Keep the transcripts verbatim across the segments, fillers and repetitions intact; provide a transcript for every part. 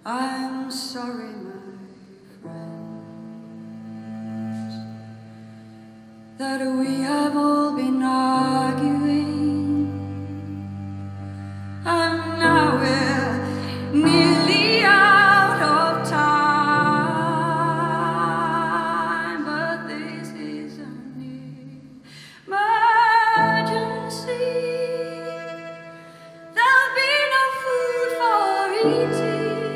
I'm sorry, my friends, that we have all been arguing, and now we're nearly out of time. But this is an emergency. There'll be no food for eating.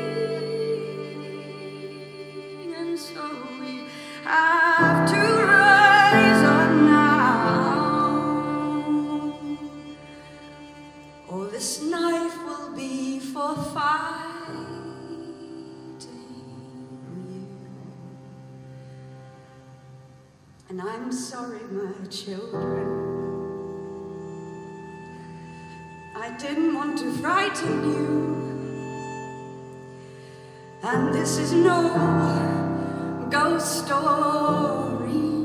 So we have to rise up now, or this knife will be for fighting you. And I'm sorry, my children, I didn't want to frighten you, and this is no ghost story.